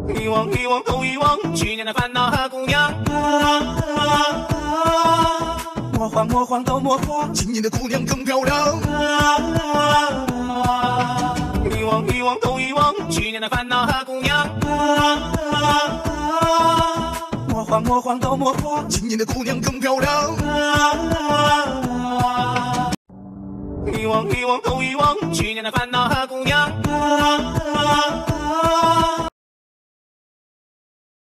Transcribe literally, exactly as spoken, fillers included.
遗忘遗忘都遗忘，去年的烦恼和姑娘。魔幻魔幻都魔幻， 今年的姑娘更漂亮。 遗忘遗忘都遗忘，去年的烦恼和姑娘。魔幻魔幻都魔幻， 今年的姑娘更漂亮。 遗忘遗忘都遗忘，去年的烦恼和姑娘。